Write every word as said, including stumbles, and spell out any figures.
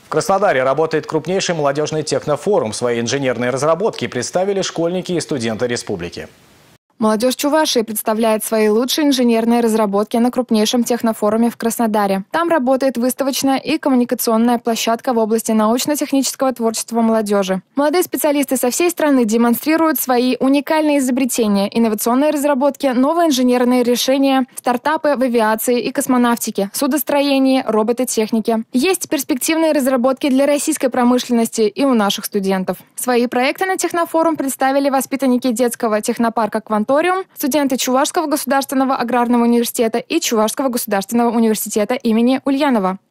В Краснодаре работает крупнейший молодежный технофорум. Свои инженерные разработки представили школьники и студенты республики. Молодежь Чувашии представляет свои лучшие инженерные разработки на крупнейшем технофоруме в Краснодаре. Там работает выставочная и коммуникационная площадка в области научно-технического творчества молодежи. Молодые специалисты со всей страны демонстрируют свои уникальные изобретения, инновационные разработки, новые инженерные решения, стартапы в авиации и космонавтике, судостроении, робототехнике. Есть перспективные разработки для российской промышленности и у наших студентов. Свои проекты на технофорум представили воспитанники детского технопарка «Кванториум», студенты Чувашского государственного аграрного университета и Чувашского государственного университета имени Ульянова.